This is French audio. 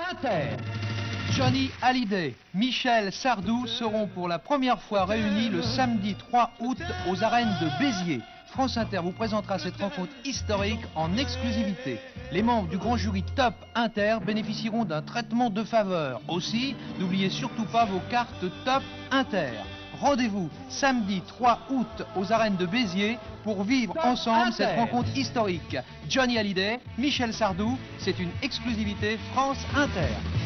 Inter. Johnny Hallyday, Michel Sardou seront pour la première fois réunis le samedi 3 août aux arènes de Béziers. France Inter vous présentera cette rencontre historique en exclusivité. Les membres du grand jury Top Inter bénéficieront d'un traitement de faveur. Aussi, n'oubliez surtout pas vos cartes Top Inter. Rendez-vous samedi 3 août aux arènes de Béziers pour vivre ensemble cette rencontre historique. Johnny Hallyday, Michel Sardou, c'est une exclusivité France Inter.